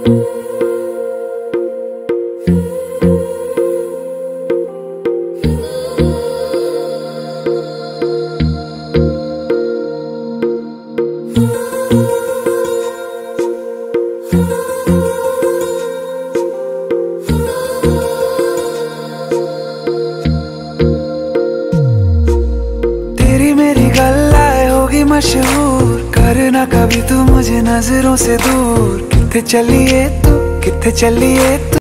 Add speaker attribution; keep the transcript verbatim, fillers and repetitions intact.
Speaker 1: तेरी मेरी गल्लाए होगी मशहूर, करना कभी तू मुझे नजरों से दूर। किथे चलिए तू, किथे चलिए तू।